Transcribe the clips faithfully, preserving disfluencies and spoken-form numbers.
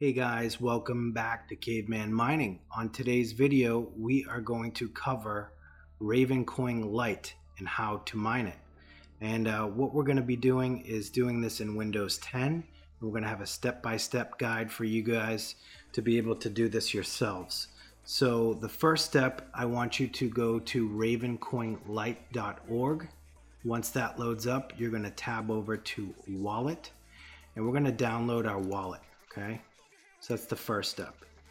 Hey guys, welcome back to Caveman Mining. On today's video, we are going to cover Ravencoin Lite and how to mine it. And uh, what we're going to be doing is doing this in Windows ten. We're going to have a step-by-step guide for you guys to be able to do this yourselves. So the first step, I want you to go to ravencoin lite dot org. Once that loads up, you're going to tab over to Wallet, and we're going to download our wallet, okay? So that's the first step.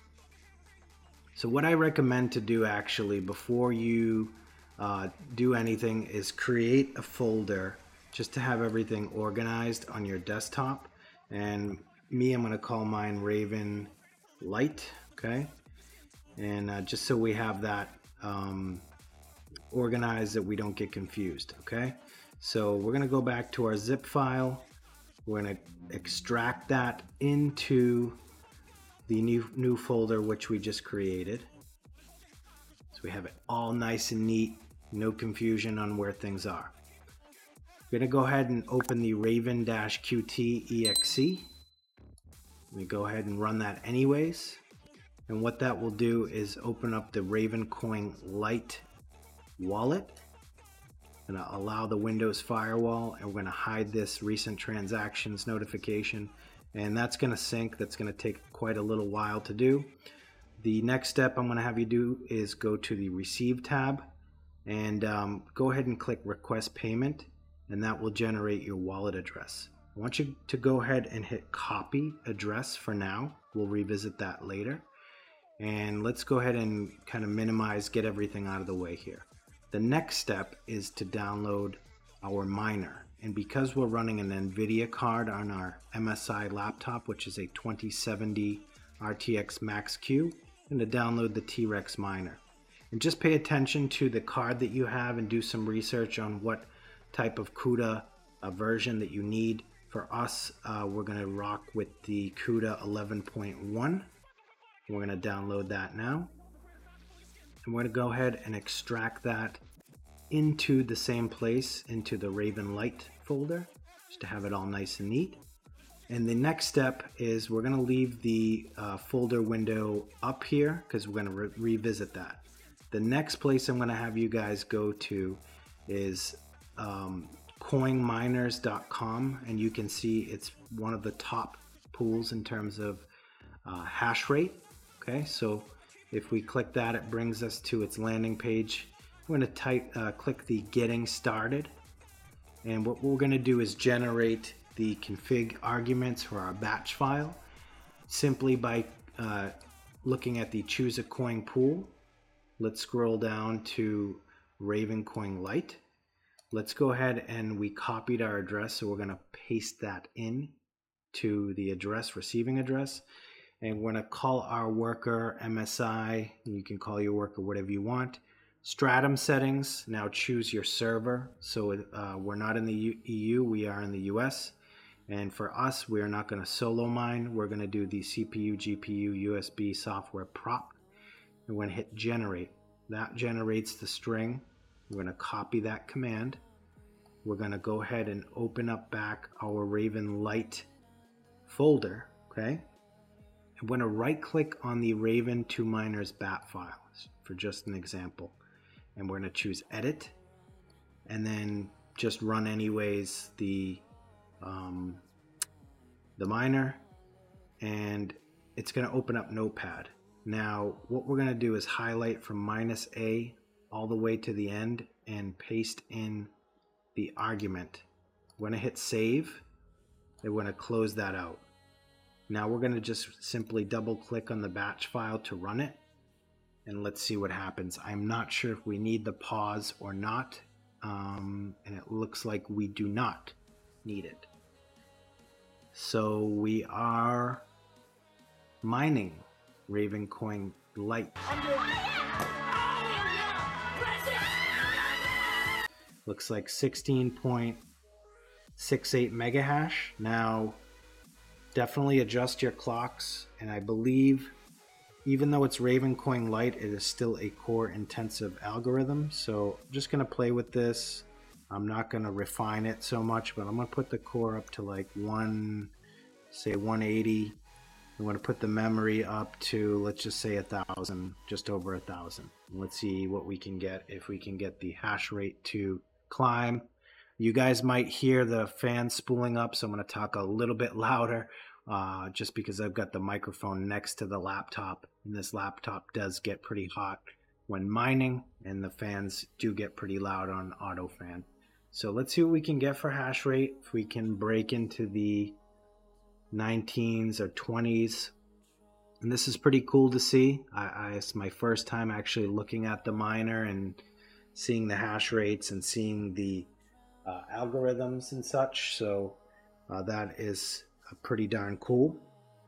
So what I recommend to do actually before you uh, do anything is create a folder just to have everything organized on your desktop. And me, I'm going to call mine Raven Lite, okay? And uh, just so we have that um, organized that we don't get confused, okay? So we're going to go back to our zip file. We're going to extract that into the new new folder which we just created. So we have it all nice and neat, no confusion on where things are. We're going to go ahead and open the Raven-Qt exe. We go ahead and run that anyways. And what that will do is open up the Ravencoin Lite wallet and allow the Windows firewall, and we're going to hide this recent transactions notification. And that's going to sync. That's going to take quite a little while to do. The next step I'm going to have you do is go to the Receive tab and um, go ahead and click Request Payment, and that will generate your wallet address. I want you to go ahead and hit Copy Address for now. We'll revisit that later. And let's go ahead and kind of minimize, get everything out of the way here. The next step is to download our miner. And because we're running an NVIDIA card on our M S I laptop, which is a twenty seventy R T X Max Q, I'm going to download the T-Rex miner. And just pay attention to the card that you have and do some research on what type of CUDA uh, version that you need. For us, uh, we're going to rock with the CUDA eleven point one. We're going to download that now. And we're going to go ahead and extract that into the same place, into the Raven Lite folder, just to have it all nice and neat. And the next step is we're going to leave the uh, folder window up here because we're going to re revisit that. The next place I'm going to have you guys go to is um, coinminers dot com, and you can see it's one of the top pools in terms of uh, hash rate. Okay, so if we click that, it brings us to its landing page. We're going to type, uh, click the Getting Started, and what we're going to do is generate the config arguments for our batch file simply by uh, looking at the Choose a Coin pool. Let's scroll down to Ravencoin Lite. Let's go ahead and we copied our address, so we're going to paste that in to the address, receiving address, and we're going to call our worker M S I. You can call your worker whatever you want. Stratum settings, now choose your server. So uh, we're not in the E U, we are in the U S. And for us, we are not going to solo mine. We're going to do the C P U, G P U, U S B software prop. We're going to hit generate. That generates the string. We're going to copy that command. We're going to go ahead and open up back our Raven Lite folder, okay? I'm going to right click on the Raven two miners bat files for just an example. And we're going to choose edit and then just run anyways the um, the miner, and it's going to open up Notepad. Now what we're going to do is highlight from minus A all the way to the end and paste in the argument. We're going to hit save, and we're going to close that out. Now we're going to just simply double click on the batch file to run it. And let's see what happens. I'm not sure if we need the pause or not. Um, and it looks like we do not need it. So we are mining Ravencoin Lite. Looks like sixteen point six eight megahash. Now, definitely adjust your clocks. And I believe even though it's Ravencoin Lite, it is still a core intensive algorithm. So I'm just going to play with this. I'm not going to refine it so much, but I'm going to put the core up to like one, say one eighty. I'm going to put the memory up to, let's just say a thousand, just over a thousand. Let's see what we can get, if we can get the hash rate to climb. You guys might hear the fan spooling up, so I'm going to talk a little bit louder uh, just because I've got the microphone next to the laptop, and this laptop does get pretty hot when mining, and the fans do get pretty loud on auto fan. So let's see what we can get for hash rate. If we can break into the nineteens or twenties, and this is pretty cool to see. I, I it's my first time actually looking at the miner and seeing the hash rates and seeing the uh, algorithms and such, so uh, that is uh, pretty darn cool.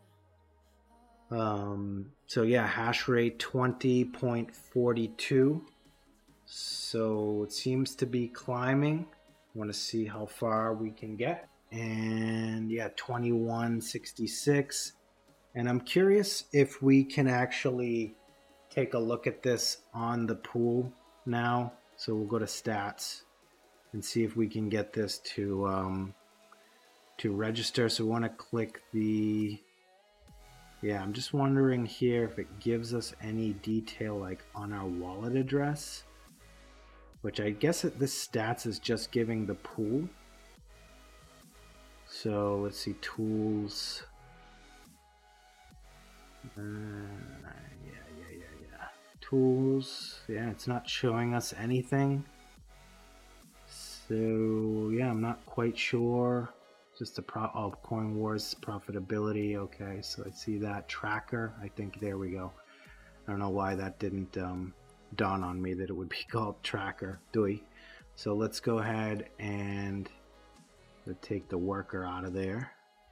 Um, so yeah, hash rate twenty point four two, so it seems to be climbing. I want to see how far we can get. And yeah, twenty-one sixty-six, and I'm curious if we can actually take a look at this on the pool now. So we'll go to stats and see if we can get this to um, to register. So we want to click the, yeah, I'm just wondering here if it gives us any detail like on our wallet address, which I guess it, this stats is just giving the pool. So let's see, tools. Uh, yeah, yeah, yeah, yeah. Tools. Yeah, it's not showing us anything. So yeah, I'm not quite sure. Just the pro oh, Coin Wars profitability. Okay, so I see that tracker. I think there we go. I don't know why that didn't um, dawn on me that it would be called tracker. Doi. So let's go ahead and take the worker out of there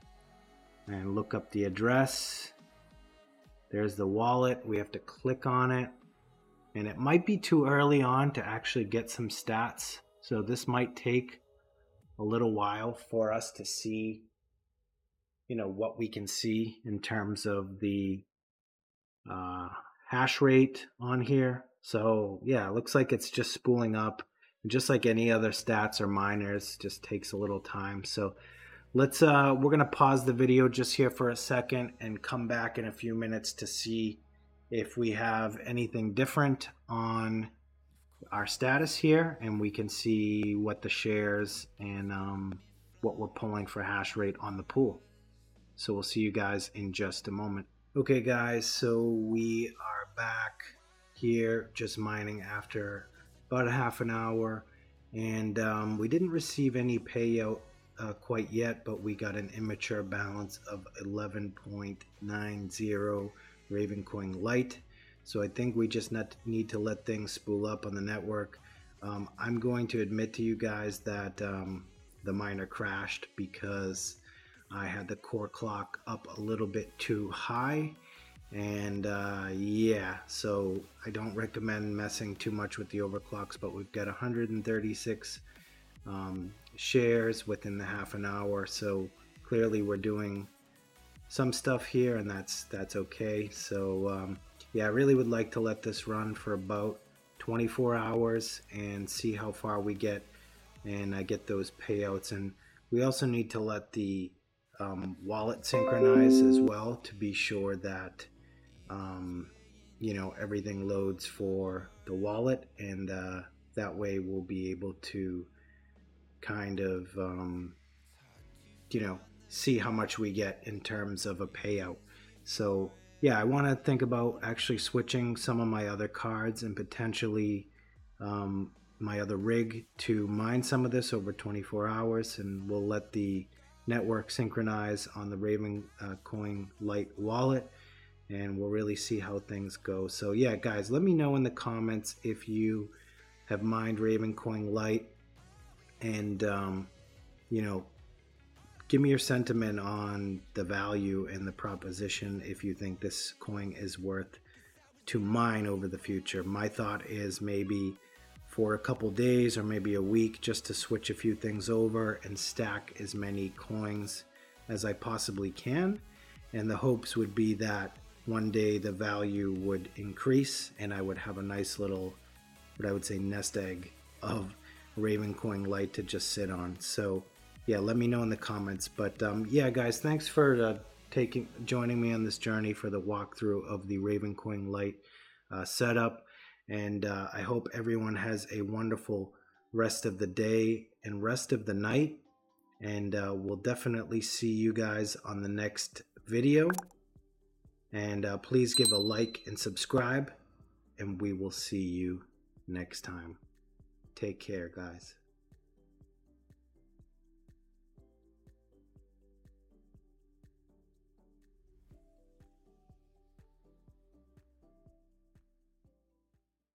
and look up the address. There's the wallet. We have to click on it, and it might be too early on to actually get some stats, so this might take a little while for us to see, you know, what we can see in terms of the uh, hash rate on here. So yeah, it looks like it's just spooling up. Just like any other stats or miners, just takes a little time. So let's uh we're gonna pause the video just here for a second and come back in a few minutes to see if we have anything different on our status here, and we can see what the shares and um, what we're pulling for hash rate on the pool. So we'll see you guys in just a moment. Okay guys, so we are back here just mining after about a half an hour, and um, we didn't receive any payout uh, quite yet, but we got an immature balance of eleven point nine zero Ravencoin Lite. So I think we just not need to let things spool up on the network. Um, I'm going to admit to you guys that um, the miner crashed because I had the core clock up a little bit too high. And uh, yeah, so I don't recommend messing too much with the overclocks, but we've got one hundred thirty-six um, shares within the half an hour, so clearly we're doing some stuff here, and that's that's okay. So um, yeah, I really would like to let this run for about twenty-four hours and see how far we get, and uh, get those payouts. And we also need to let the um, wallet synchronize as well to be sure that um you know, everything loads for the wallet, and uh that way we'll be able to kind of um you know, see how much we get in terms of a payout. So yeah, I want to think about actually switching some of my other cards and potentially um my other rig to mine some of this over twenty-four hours, and we'll let the network synchronize on the Ravencoin Lite wallet, and we'll really see how things go. So yeah guys, let me know in the comments if you have mined Ravencoin Lite, and um, you know, give me your sentiment on the value and the proposition, if you think this coin is worth to mine over the future. My thought is maybe for a couple days or maybe a week, just to switch a few things over and stack as many coins as I possibly can, and the hopes would be that one day the value would increase and I would have a nice little, what I would say, nest egg of Ravencoin Lite to just sit on. So yeah, let me know in the comments. But um, yeah guys, thanks for uh, taking joining me on this journey for the walkthrough of the Ravencoin Lite uh, setup. And uh, I hope everyone has a wonderful rest of the day and rest of the night. And uh, we'll definitely see you guys on the next video. And uh, please give a like and subscribe. And we will see you next time. Take care, guys.